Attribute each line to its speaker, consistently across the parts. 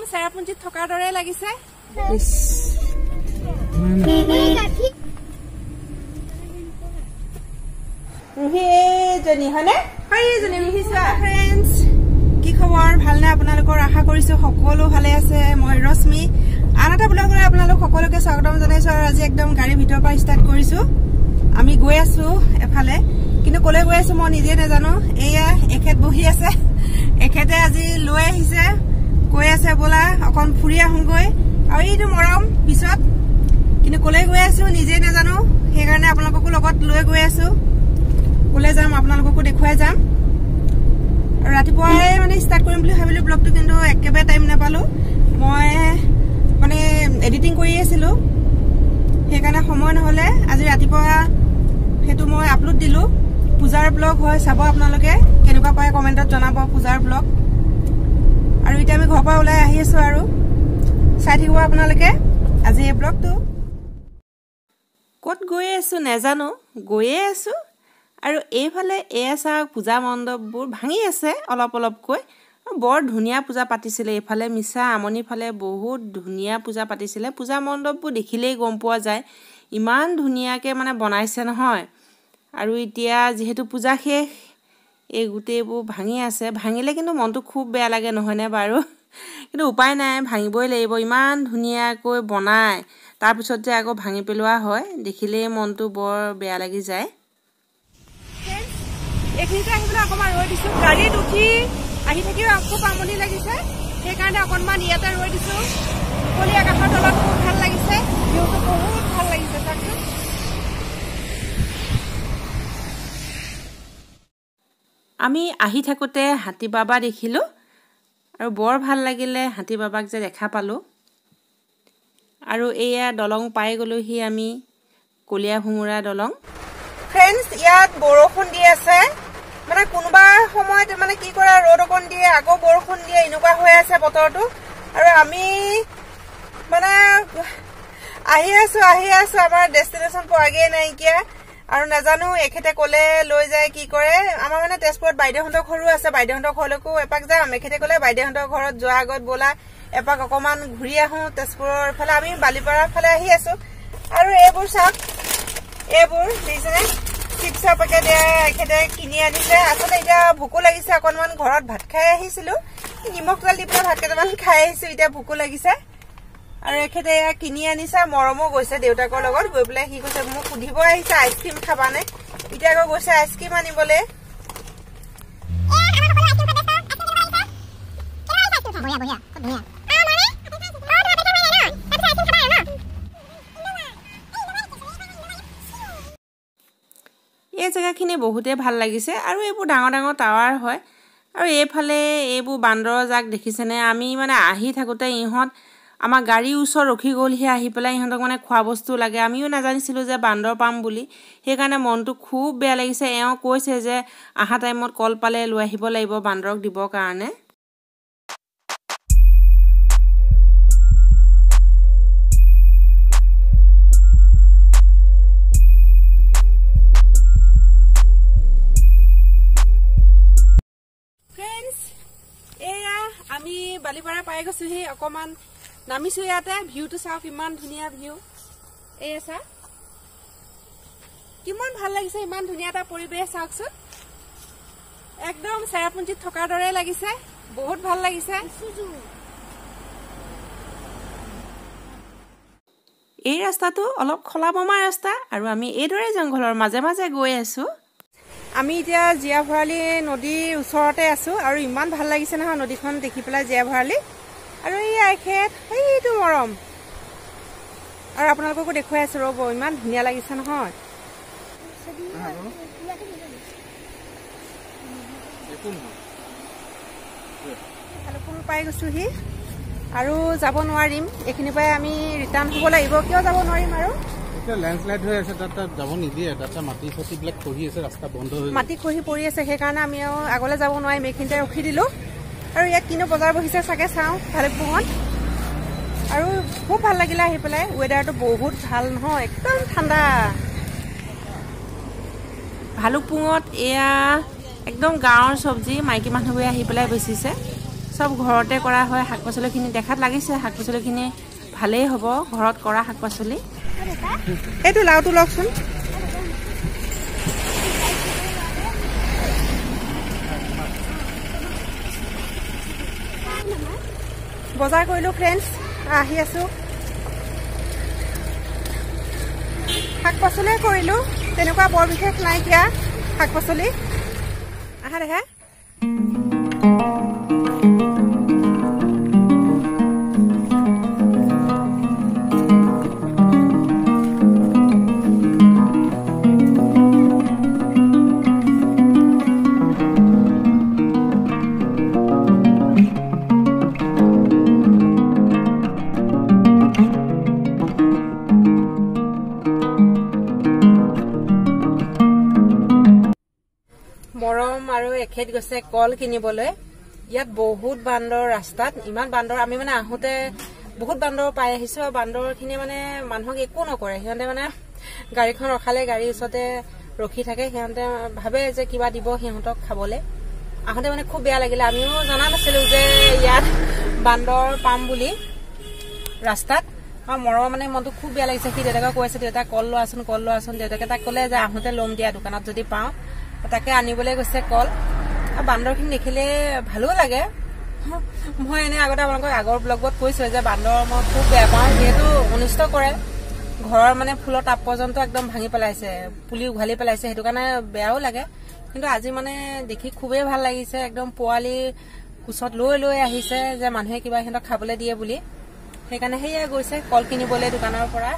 Speaker 1: চেৰাপুঞ্জীত থকাৰ দৰে লাগিছে কি খবৰ ভালনে আপোনালোকৰ আশা কৰিছো সকলো ভালে আছে মই ৰশ্মি আন এটা ব্লগলৈ আপোনালোক সকলোকে স্বাগতম জনাইছো আৰু আজি একদম গাড়ী ভিতৰ পৰা ষ্টাৰ্ট কৰিছো আমি গৈ আছো এফালে কিন্তু কলে গৈ আছো মই নিজে নাজানো এয়া এখেত বহি আছে এখেতে আজি লৈ আহিছে কৈ আছে বলা অকন ফুৰি আহোগৈ আৰু এইটো মৰম পিছত কিন্তু কলে গৈ আছো নিজে নাজানো সেইকাৰণে আপোনালোককো লগত লৈ গৈ আছো কলে যাম আপোনালোককো দেখুৱাই যাম আৰু ৰাতিপুৱাই মানে ষ্টাৰ্ট কৰিম বুলি ভাবিলো ব্লগটো কিন্তু একেবাৰে টাইম নাপালো মই মানে এডিটিং কৰি আছিলো সেইকাৰণে সময় নহলে আজি ৰাতিপুৱা হেতু মই আপলোড দিলো পূজাৰ ব্লগ হয় চাব আপোনালোকে কেনেকুৱা পায় কমেন্টত জনাব পূজাৰ ব্লগ আৰু এতিয়া আমি ঘৰৰ পৰা ওলাই আহি আছো আৰু চাই থাকিব আপোনালোকে আজি এই ব্লগটো ক'ত গৈ আছো নেজানো গৈয়ে আছো আৰু এইফালে এছা পূজা মণ্ডপবোৰ ভাঙি আছে অলপ অলপকৈ বৰ ধুনীয়া পূজা পাতিছিলে এইফালে মিছা আমনি ফালে বহুত ধুনীয়া পূজা পাতিছিলে পূজা মণ্ডপবোৰ দেখিলেই গম পোৱা যায় ইমান ধুনীয়াকৈ মানে বনাইছে নহয় আৰু এতিয়া যেহেতু পূজা শেষ এই গোটেইবোৰ ভাঙি আছে ভাঙিলে কিন্তু মনটো খুব বেয়া লাগে নহয়নে বাৰু কিন্তু উপায় নাই ভাঙিবই লাগিব ইমান ধুনীয়াকৈ বনাই তাৰপিছত যে আকৌ ভাঙি পেলোৱা হয় দেখিলেই মনটো বৰ বেয়া লাগি যায় এইখিনিতে আহিবলৈ অকণমান ৰৈ দিছো গাড়ীত উঠি আহি থাকিও খুব আমনি লাগিছে সেইকাৰণে অকণমান ইয়াতে ৰৈ দিছো মুকলি আকাশৰ তলত খুব ভাল লাগিছে ভিউটো বহুত ভাল লাগিছে চাওকচোন আমি আহি থাকোঁতে হাতী বাবা দেখিলোঁ আৰু বৰ ভাল লাগিলে হাতী বাবাক যে দেখা পালোঁ আৰু এয়া দলং পাই গ'লোহি আমি কলীয়া ভোমোৰা দলং ফ্ৰেণ্ডছ ইয়াত বৰষুণ দি আছে মানে কোনোবা সময়ত মানে কি কৰা ৰ'দ অকণ দিয়ে আকৌ বৰষুণ দিয়ে এনেকুৱা হৈ আছে বতৰটো আৰু আমি মানে আহি আছো আমাৰ ডেষ্টিনেশ্যন পোৱাগৈ নাইকিয়া আৰু নাজানো এখেতে ক'লে লৈ যায় কি কৰে আমাৰ মানে তেজপুৰত বাইদেউহঁতৰ ঘৰো আছে বাইদেউহঁতৰ ঘৰলৈকো এপাক যাম এখেতে ক'লে বাইদেউহঁতৰ ঘৰত যোৱাৰ আগত ব'লা এপাক অকণমান ঘূৰি আহোঁ তেজপুৰৰ ফালে আমি বালিপাৰাৰ ফালে আহি আছো আৰু এইবোৰ চাওক এইবোৰ দেখিছেনে চিপছৰ পেকেট এখেতে কিনি আনিছে আচলতে এতিয়া ভোকো লাগিছে অকণমান ঘৰত ভাত খাই আহিছিলো নিমখ তেল দি পেলাই ভাত কেইটামান খাই আহিছো এতিয়া ভোকো লাগিছে আৰু এখেতে এয়া কিনি আনিছে মৰমো গৈছে দেউতাকৰ লগত গৈ পেলাই সি কৈছে মোক সুধিব আহিছে আইচক্ৰীম খাবানে এতিয়া আকৌ গৈছে আইচক্ৰীম আনিবলৈ এই জেগাখিনি বহুতেই ভাল লাগিছে আৰু এইবোৰ ডাঙৰ ডাঙৰ টাৱাৰ হয় আৰু এইফালে এইবোৰ বান্দৰৰ জাক দেখিছেনে আমি মানে আহি থাকোঁতে ইহঁত আমাৰ গাড়ীৰ ওচৰত ৰখি গ'লহি আহি পেলাই ইহঁতক মানে খোৱা বস্তু লাগে আমিও নাজানিছিলোঁ যে বান্দৰ পাম বুলি সেইকাৰণে মনটো খুব বেয়া লাগিছে এওঁ কৈছে যে আহা টাইমত কল পালে লৈ আহিব লাগিব বান্দৰক দিবৰ কাৰণে আমি বালিপাৰা পাই গৈছোহি অকণমান নামিছো ইয়াতে ভিউটো চাওক ইমান ধুনীয়া ভিউ এই চা কিমান ভাল লাগিছে ইমান ধুনীয়া এটা পৰিৱেশ চাওকচোন একদম চেৰাপুঞ্জীত থকাৰ দৰে লাগিছে বহুত ভাল লাগিছে এই ৰাস্তাটো অলপ খলা বমা ৰাস্তা আৰু আমি এইদৰে জংঘলৰ মাজে মাজে গৈ আছো আমি এতিয়া জীয়া ভৰালী নদীৰ ওচৰতে আছো আৰু ইমান ভাল লাগিছে নহয় নদীখন দেখি পেলাই জীয়া ভৰালী আৰু এই এখেত এইটো মৰম আৰু আপোনালোককো দেখুৱাই আছো ৰ'ব ইমান ধুনীয়া লাগিছে নহয় ভালুকপুং পাই গৈছোহি আৰু যাব নোৱাৰিম এইখিনিৰ পৰাই আমি ৰিটাৰ্ণ হ'ব লাগিব কিয় যাব নোৱাৰিম আৰু
Speaker 2: লেণ্ডশ্লাইড হৈ আছে তাত যাব নিদিয়ে তাত মাটি চতিবিলাক খহি আছে ৰাস্তা বন্ধ হৈ
Speaker 1: মাটি খহি পৰি আছে সেইকাৰণে আমি আৰু আগলৈ যাব নোৱাৰিম এইখিনিতে ৰখি দিলো আৰু ইয়াত কিনো বজাৰ বহিছে চাগে চাওঁ ভালুকপুঙত আৰু খুব ভাল লাগিলে আহি পেলাই ৱেডাৰটো বহুত ভাল নহয় একদম ঠাণ্ডা ভালুকপুঙত এয়া একদম গাঁৱৰ চব্জি মাইকী মানুহবোৰে আহি পেলাই বেচিছে সব ঘৰতে কৰা হয় শাক পাচলিখিনি দেখাত লাগিছে শাক পাচলিখিনি ভালেই হ'ব ঘৰত কৰা শাক পাচলি এইটো লাউটো লওকচোন বজাৰ কৰিলো ফ্ৰেণ্ডছ আহি আছো শাক পাচলি কৰিলো তেনেকুৱা বৰ বিশেষ নাই কিয়া শাক পাচলি আহা দেখা মৰম আৰু এখেত গৈছে কল কিনিবলৈ ইয়াত বহুত বান্দৰ ৰাস্তাত ইমান বান্দৰ আমি মানে আহোতে বহুত বান্দৰ পাই আহিছো আৰু বান্দৰখিনি মানে মানুহক একো নকৰে সিহঁতে মানে গাড়ীখন ৰখালে গাড়ীৰ ওচৰতে ৰখি থাকে সিহঁতে ভাবে যে কিবা দিব সিহঁতক খাবলৈ আহোতে মানে খুব বেয়া লাগিলে আমিও জনা নাছিলো যে ইয়াত বান্দৰ পাম বুলি ৰাস্তাত আৰু মৰম মানে মনটো খুব বেয়া লাগিছে সি দেউতাকে কৈ আছে দেউতা কল লোৱাচোন দেউতাকে তাক ক'লে যে আহোতে ল'ম দিয়া দোকানত যদি পাওঁ তাকে আনিবলৈ গৈছে কল আৰু বান্দৰখিনি দেখিলে ভালো লাগে মই এনে আগতে আপোনালোকক আগৰ ব্লগত কৈছো যে বান্দৰ মই খুব বেয়া পাওঁ যিহেতু অনিষ্ট কৰে ঘৰৰ মানে ফুলৰ টাব পৰ্যন্ত একদম ভাঙি পেলাইছে পুলি উঘালি পেলাইছে সেইটো কাৰণে বেয়াও লাগে কিন্তু আজি মানে দেখি খুবেই ভাল লাগিছে একদম পোৱালি কুচত লৈ আহিছে যে মানুহে কিবা সিহঁতক খাবলৈ দিয়ে বুলি সেইকাৰণে সেয়া গৈছে কল কিনিবলৈ দোকানৰ পৰা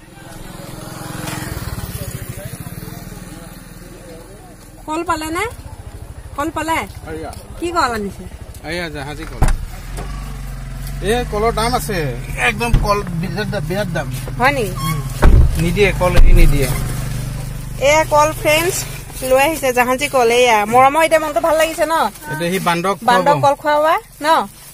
Speaker 1: কল পালে নে কল পালে কি কল আনিছে
Speaker 2: এয়া জাহাজী কল এই কলৰ দাম আছে একদম কল বিৰাট দাম
Speaker 1: হয় নি
Speaker 2: নিদিয়ে কল নিদিয়ে
Speaker 1: এয়া কল ফ্ৰেণ্ডছ লৈ আহিছে জাহাজী কল এয়া মৰমৰ এতিয়া মনটো ভাল লাগিছে ন
Speaker 2: এতিয়া সি বান্দক
Speaker 1: কল খোৱা ন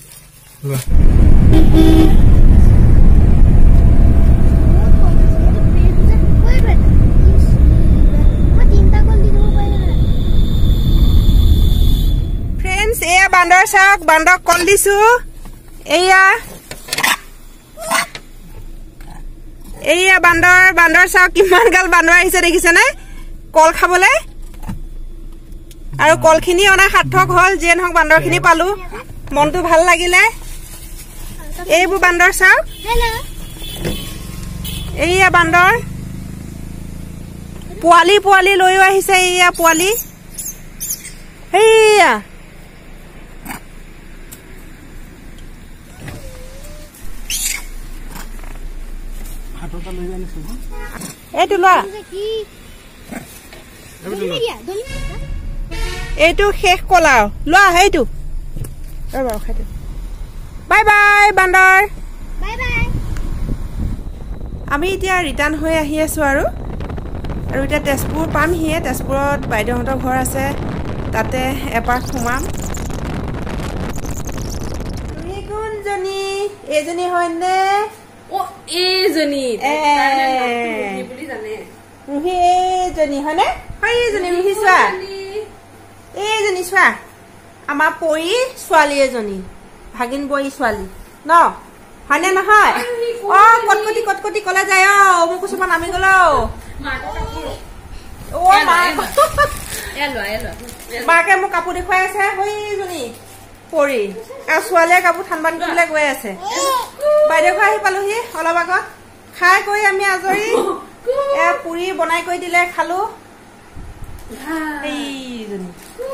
Speaker 1: এয়া বান্দৰ চাওক বান্দক কল দিছো এয়া বান্দৰ চাওক কিমান গাল বান্দৰ আহিছে দেখিছেনে কল খাবলৈ আৰু কলখিনি অনা সাৰ্থক হল যিয়ে নহওক বান্দৰখিনি পালো মনটো ভাল লাগিলে এইবোৰ বান্দৰ চাওক এয়া বান্দৰ পোৱালি লৈও আহিছে এয়া পোৱালি এয়া এইটো লোৱা এইটো শেষ কলা লোৱা সেইটো বাই বাই বান্দৰ আমি এতিয়া ৰিটাৰ্ণ হৈ আহি আছো আৰু এতিয়া তেজপুৰ পামহিয়ে তেজপুৰত বাইদেউহঁতৰ ঘৰ আছে তাতে এপাক সোমাম কোনজনী এইজনী হয়নে এইজনী হয়নে ৰুহি চোৱা এইজনী চোৱা আমাৰ পৰি ছোৱালী এজনী ভাগিন বৰী ছোৱালী ন হয়নে নহয় অ কটকটি কলে যায় মোৰ কিছুমান নামি গল মাকে মোক কাপোৰ দেখুৱাই আছে সেইজনী পৰি আৰু ছোৱালীয়ে কাপোৰ ঠাণ্ডা দিবলৈ গৈ আছে বাইদেউ ঘৰ আহি পালোহি অলপ আগত খাই কৰি আমি আজৰি পুৰি বনাই কৰি দিলে খালো এইজনী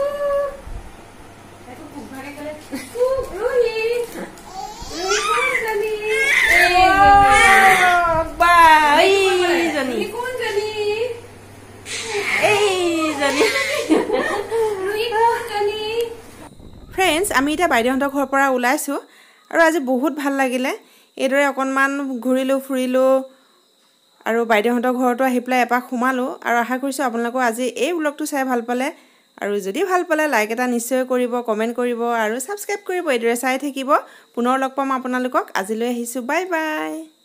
Speaker 1: ফ্ৰেণ্ডছ আমি এতিয়া বাইদেউহঁতৰ ঘৰৰ পৰা ওলাইছো আৰু আজি বহুত ভাল লাগিলে এইদৰে অকণমান ঘূৰিলো ফুৰিলো আৰু বাইদেউহঁতৰ ঘৰতো আহি পেলাই এপাক সোমালো আৰু আশা কৰিছো আপোনালোকে আজি এই ব্লগটো চাই ভাল পালে আৰু যদি ভাল পালে লাইক এটা নিশ্চয় কৰিব কমেন্ট কৰিব আৰু সাবস্ক্ৰাইব কৰিব এইদৰে চাই থাকিব পুনৰ লগ পাম আপোনালোকক আজিলৈ আহিছো বাই বাই